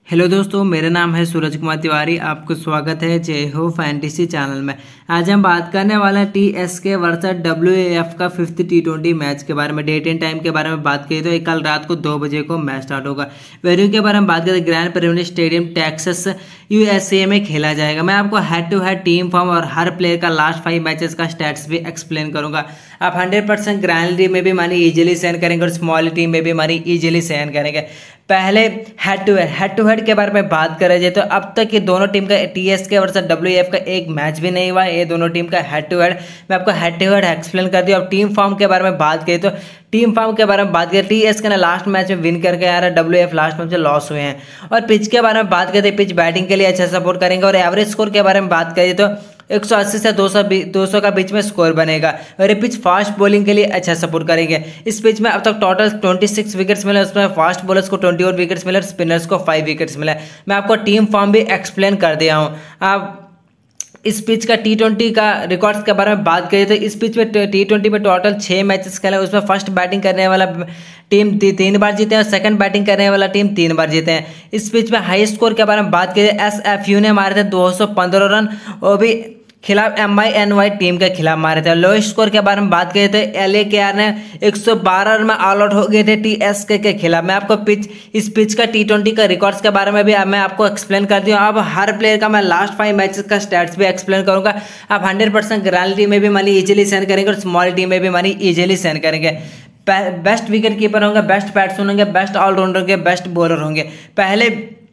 Hello दोस्तों, मेरा नाम है सूरज कुमार तिवारी। आपको स्वागत है जय हो फैंटेसी चैनल में। आज हम बात करने वाले हैं TSK वर्सेस WAF का 5th T20 मैच के बारे में। डेट एंड टाइम के बारे में बात करें तो ये कल रात को 2 बजे को मैच स्टार्ट होगा। वेन्यू के बारे में बात करें तो grand premier stadium Texas USA में खेला जाएगा। मैं आपको head to head team form और हर प्लेयर का लास्ट 5 मैचेस का स्टैट्स भी एक्सप्लेन करूंगा। आप 100% ग्रैंड टीम में भी मनी इजीली सेंड करेंगे और स्मॉल टीम में भी मनी इजीली सेंड करेंगे। पहले हेड टू हेड के बारे में बात करें जाए तो अब तक ये दोनों टीम का TSK वर्सेस WAF का एक मैच भी नहीं हुआ। ये दोनों टीम का हेड टू हेड मैं आपको हेड टू हेड एक्सप्लेन कर दिया। अब टीम फॉर्म के बारे में बात करें तो टीम फॉर्म के बारे में बात करें, TSK ने लास्ट मैच में विन करके आ रहा है, WAF लास्ट मैच में लॉस हुए हैं। और पिच के बारे में बात करते हैं, पिच बैटिंग के लिए अच्छा सपोर्ट करेंगे। और एवरेज स्कोर के बारे में बात करें तो 180 से 200 का बीच में स्कोर बनेगा। और ये पिच फास्ट बॉलिंग के लिए अच्छा सपोर्ट करेंगे। इस पिच में अब तक टोटल 26 विकेट्स मिले, उसमें फास्ट बॉलर्स को 21 विकेट्स मिले और स्पिनर्स को 5 विकेट्स मिले। मैं आपको टीम फॉर्म भी एक्सप्लेन कर दिया हूँ। आप इस पिच का T20 का रिकॉर्ड्स के बारे में बात करें तो इस पिच में T20 में टोटल 6 मैचेस खेले, उसमें फर्स्ट बैटिंग करने वाला टीम 3 बार जीते हैं और सेकंड बैटिंग करने वाला टीम 3 बार जीते हैं। इस पिच में हाई स्कोर के बारे में बात करें, SFU ने मारे थे 215 रन, वो भी खिलाफ MINY टीम के खिलाफ मारे थे। लोएस्ट स्कोर के बारे में बात करें तो LAKR ने 112 रन में ऑल आउट हो गए थे TSK के खिलाफ। मैं आपको इस पिच का T20 का रिकॉर्ड्स के बारे में भी मैं आपको एक्सप्लेन कर दिया हूँ। अब हर प्लेयर का मैं लास्ट 5 मैचेस का स्टैट्स भी एक्सप्लेन करूंगा। आप 100% ग्रैंड टीम में भी मनी इजीली सेंड करेंगे और स्मॉल टीम में भी मनी इजीली सेंड करेंगे। बेस्ट विकेट कीपर होंगे, बेस्ट बैट्समैन होंगे, बेस्ट ऑलराउंडर होंगे, बेस्ट बॉलर होंगे। पहले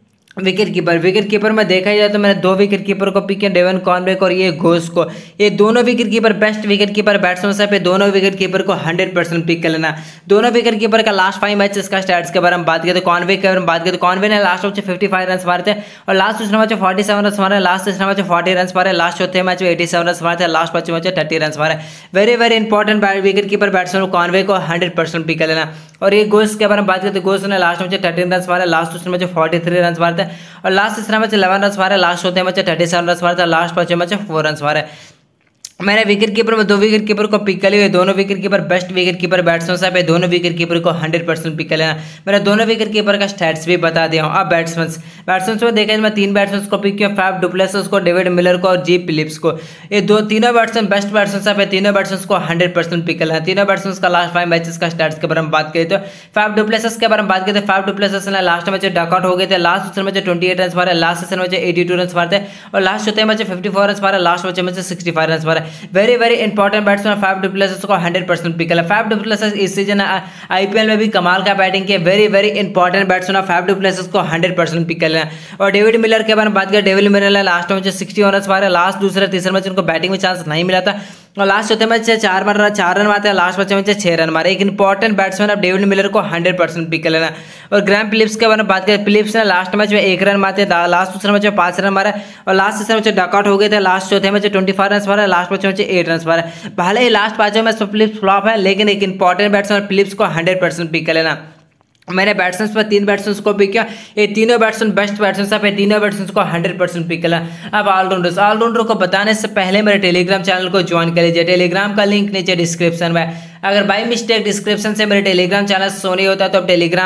विकेट कीपर में देखा जाए तो मैंने 2 विकेट कीपर को पिक किया, डेवन कॉनवे और ये घोष को। ये दोनों wicket keeper best wicket keeper batsman से पे दोनों विकेट कीपर को 100% पिक कर लेना। दोनों विकेट कीपर का लास्ट 5 मैचेस का स्टैट्स के बारे में बात करें तो कॉनवे के बारे में बात करें तो कॉनवे ने लास्ट मैच 55 रन मारे थे और लास्ट दूसरे मैच 47 रन मारे, लास्ट तीसरा मैच 40 रन मारे, लास्ट चौथे मैच में 87 रन मारे थे, लास्ट पांचवें मैच 30 रन मारे। Very important wicket keeper batsman Conway को 100% पिक कर लेना। और ये घोष के बारे में बात करें तो घोष ने लास्ट मैच 13 रन मारे, लास्ट दूसरे मैच 43 रन मारे थे और लास्ट तीसरा मैच 11 रन मारे, लास्ट चौथे मैच 37 रन मारे थे, लास्ट पांचवें मैच 4 रन मारे। मैंने विकेट कीपर में 2 विकेट कीपर को पिक कर लिया। दोनों wicket keeper best wicket keeper batsman साहब है, दोनों विकेट कीपर को 100% पिक कर लेना। मैंने दोनों विकेट कीपर का स्टैट्स भी बता दिया हूँ। अब बैट्समैन में देखा मैं 3 बैट्समैन को पिक किया, फैफ डुप्लेसिस को, डेविड मिलर को और जी फिलिप्स को। ये तीनों बैट्समैन बेस्ट बैट्समैन साहब है, तीनों बैट्समैन को 100% पिक कर लेना। तीनों बैट्समैन का लास्ट 5 मैचेस का स्टैट्स के बारे में बात करें तो फैफ डुप्लेसिस के बारे में बात करें तो फैफ डुप्लेसिस ने लास्ट मैच डकआउट हो गए थे, लास्ट दूसरे मैच 28 रन मारे, लास्ट तीसरे मैच 82 रन मारे थे और लास्ट चौथे मैच 54 रन मारे, लास्ट मैच में 65 रन मारे। Very important batsman Faf du Plessis को 100% पिक कर लेना। फैफ डुप्लेसिस इस सीजन IPL में भी कमाल का बैटिंग किया। Very important batsman Faf du Plessis को 100% पिक कर लेना। और डेविड मिलर के बारे में बात करें, डेविड मिलर ने लास्ट मैच 61 रन मारे, लास्ट दूसरे तीसरे मैच उनको बैटिंग में चांस नहीं मिला था और लास्ट चौथे मैच से 4 रन मारते हैं, लास्ट मैच में 6 रन मारे। एक इंपॉर्टेंट बैट्समैन अब डेविड मिलर को 100% पिक कर लेना। और ग्रैम फिलिप्स के बारे में बात करें, फिलिप्स ने लास्ट मैच में 1 रन मारते, लास्ट दूसरे मैच में 5 रन मारे और लास्ट तीसरे मैच डकआउट हो गए थे, लास्ट चौथे मैच 25 रन मारे, लास्ट मैच में 8 रन मारे। भले ही लास्ट 5 मैच में फिलिप्स फ्लॉप है, लेकिन एक इंपॉर्टेंट बैट्समैन फिलिप्स को 100% पिक कर लेना। मैंने बैट्समैन पर 3 बैट्समैन को पिक किया, ये तीनों बैट्समैन बेस्ट बैट्समैन साहब है, तीनों बैट्समैन को 100% पिक किया। अब ऑलराउंडर को बताने से पहले मेरे टेलीग्राम चैनल को ज्वाइन कर लीजिए। टेलीग्राम का लिंक नीचे डिस्क्रिप्शन में। अगर बाई मिस्टेक डिस्क्रिप्शन से मेरे टेलीग्राम चैनल शो नहीं होता तो आप टेलीग्राम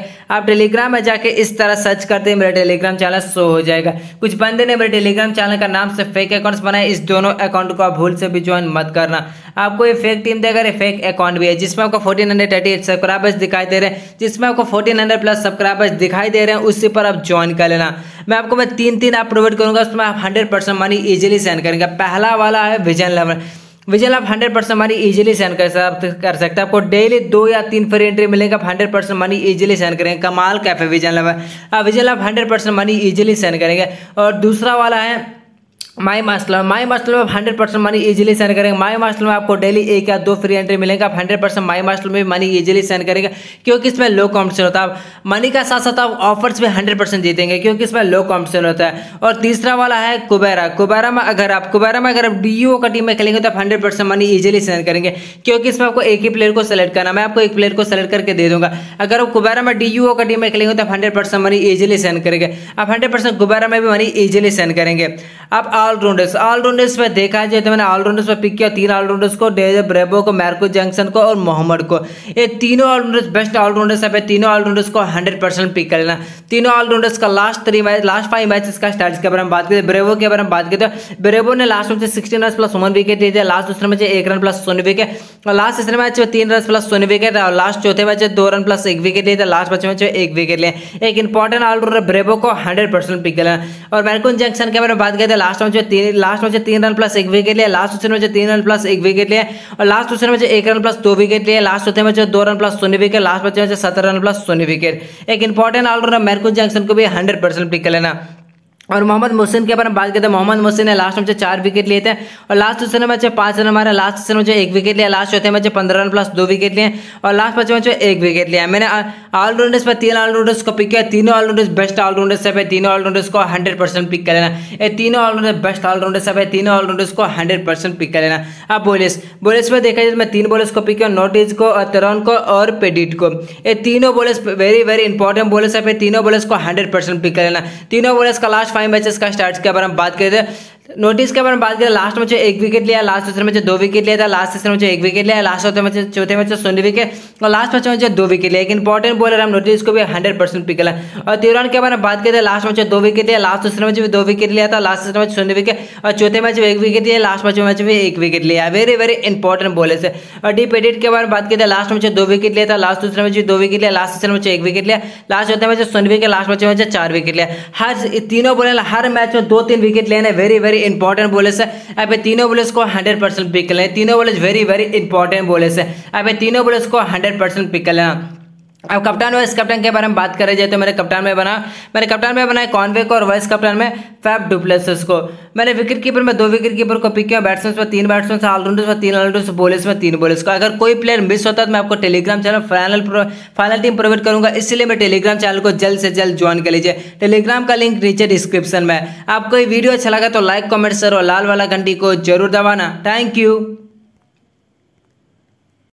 में जाके इस तरह सर्च करते हैं, मेरा टेलीग्राम चैनल शो हो जाएगा। कुछ बंदे ने मेरे टेलीग्राम चैनल का नाम से फेक अकाउंट्स बनाए, इस दोनों अकाउंट को आप भूल से भी ज्वाइन मत करना। आपको ये फेक टीम देगा, ये फेक अकाउंट भी है जिसमें आपको 1438 सब्सक्राइबर्स दिखाई दे रहे हैं, जिसमें आपको 1400 प्लस सब्सक्राइबर्स दिखाई दे रहे हैं, उसी पर आप ज्वाइन कर लेना। मैं 3 आप प्रोवाइड करूंगा, उसमें आप 100% मनी इजीली सेंड करेंगे। पहला वाला है विजन लेवल आप 100% मनी इजीली सेंड कर सकते हैं। आपको डेली 2 या 3 फ्री एंट्री मिलेगा, आप 100% मनी इजीली सेंड करेंगे। कमाल कैफे विजन लेवल आप 100% मनी इजीली सेंड करेंगे। और दूसरा वाला है माई मास्टर में आप 100% मनी इजीली सेंड करेंगे। माई मास्टर में आपको डेली 1 या 2 फ्री एंट्री मिलेगा, आप 100% माई मास्टर में भी मनी इजीली सेंड करेंगे क्योंकि इसमें लो कॉम्पिटिशन होता है। आप मनी का साथ साथ आप ऑफर्स भी 100% जीतेंगे क्योंकि इसमें लो कॉम्पिटिशन होता है। और तीसरा वाला है कुबेरा में अगर आप DUO का टीम में खेलेंगे तो आप 100% मनी इजीली सेंड करेंगे क्योंकि इसमें आपको एक ही प्लेयर को सेलेक्ट करना। मैं आपको एक प्लेयर को सेलेक्ट करके दे दूंगा। अगर आप कुबेरा में DUO का टीम में खेलेंगे तो आप 100% मनी इजीली सेंड करेंगे। आप 100% कुबेरा में भी मनी इजीली सेंड करेंगे। अब ऑलराउंडर्स में देखा जाए तो मैंने ऑलराउंडर्स में पिक किया 3 ऑलराउंडर्स को, डेविड ब्रेवो को, मार्को जैक्सन को और मोहम्मद को। ये तीनों ऑलराउंडर्स बेस्ट ऑलराउंडर्स है। तीनों ऑलराउंडर्स को 100% पिक कर लेना। तीनों ऑलराउंडर्स का लास्ट 5 मैचेस का स्टैट्स के बारे में बात करें, ब्रेवो के बारे में बात करें तो ब्रेवो ने last match 16 run plus 1 wicket लिए थे, लास्ट दूसरे मैच 1 रन प्लस 0 विकेट, और लास्ट तीसरे मैच में 3 रन प्लस 0 विकेट, और लास्ट चौथे मैच 2 रन प्लस 1 विकेट लिए थे, लास्ट पांचवें मैच 1 विकेट लिए। एक इंपॉर्टेंट ऑलराउंडर ब्रेवो को 100% पिक कर लेना। और मार्को जैक्सन के बारे में बात करते हैं, last match 3 run plus 1 wicket लिया, लास्ट दूसरे मैच 3 रन प्लस 1 विकेट लिया, और लास्ट दूसरे मैच 1 रन प्लस 2 विकेट लिया, लास्ट चौथे match 2 run plus 0 wicket, last पांचवें मैच 17 रन प्लस 0 विकेट। एक इंपॉर्टेंट ऑलराउंडर मार्को जैक्सन को भी 100% पिक कर लेना। और मोहम्मद मोहसिन के बारे में बात करते हैं, मोहम्मद मोहसिन ने लास्ट मैच 4 विकेट लिए थे, और लास्ट दूसरे मैच 5 रन मारे, लास्ट तीसरे मैच 1 विकेट लिया, लास्ट चौथे मैच 15 रन प्लस 2 विकेट लिए, और लास्ट पांचवें मैच 1 विकेट लिया। मैंने ऑलराउंडर्स पर 3 ऑलराउंडर्स को पिक किया, तीनों ऑलराउंडर्स बेस्ट ऑलराउंडर्स है, तीनों ऑलराउंडर्स को 100% पिक कर लेना। ये तीनों ऑलराउंडर बेस्ट ऑलराउंडर्स है, तीनों ऑलराउंडर्स को 100% पिक कर लेना। अब बॉलर्स में देखा जाए तो मैं 3 बॉलर्स को पिक किया, नोटिस को, तेरन को और पेडिट को। ये तीनों bowlers very very important bowlers है, तीनों बॉलर्स को 100% पिक कर लेना। तीनों बॉलर्स का लास्ट 5 मैचेस का स्टार्ट के बारे में बात करें, नोटिस के बारे में बात करें, लास्ट मैच 1 विकेट लिया, लास्ट दूसरे मैच 2 विकेट लिया था, लास्ट तीसरे मैच 1 विकेट लिया, लास्ट चौथे मैच 0 विकेट, और लास्ट पांचवें मैच 2 विकेट लिया। एक इंपॉर्टेंट बॉलर हम नोटिस को भी 100% पिक किया। और तेरन के बारे में बात करें, लास्ट मैच 2 विकेट लिया, लास्ट दूसरे मैच भी 2 विकेट लिया था, लास्ट तीसरे मैच 0 विकेट, और चौथे मैच में 1 विकेट लिया, लास्ट पांचवें मैच में 1 विकेट लिया। वेरी वेरी इंपॉर्टेंट बॉलर है। और डी पेडिट के बारे में बात करें, लास्ट मैच 2 विकेट लिया था, लास्ट दूसरे मैच 2 विकेट लिया, लास्ट तीसरे मैच 1 विकेट लिया, लास्ट चौथे मैच 0 विकेट, लास्ट पांचवें मैच 4 विकेट लिया। हर तीनों बॉलर हर मैच में 2-3 विकेट लेने, वेरी वेरी इंपॉर्टेंट बॉलर है। अब तीनों बॉलर्स को 100% पिक कर लें, तीनों bowlers very very important bowlers है। अब तीनों बॉलर्स को 100% पिक कर लेना। अब कप्तान वाइस कैप्टन के बारे में बात करें जाए तो मैंने कप्तान में बनाया कॉनवे को, और वाइस कप्तान में फैफ डु प्लेसिस को। मैंने विकेट कीपर में 2 विकेट कीपर को पिक किया, बैट्समैन में 3 बैट्समैन, ऑलराउंडर्स में 3 ऑलराउंडर्स, बॉलर्स में 3 बॉलर्स को। अगर कोई प्लेयर मिस होता है तो मैं आपको Telegram channel final team provide करूंगा, इसलिए मैं टेलीग्राम चैनल को जल्द से जल्द ज्वाइन कर लीजिए। टेलीग्राम का लिंक नीचे डिस्क्रिप्शन में। आपको ये वीडियो अच्छा लगा तो लाइक, कमेंट, शेयर और लाल वाला घंटी को जरूर दबाना। Thank you.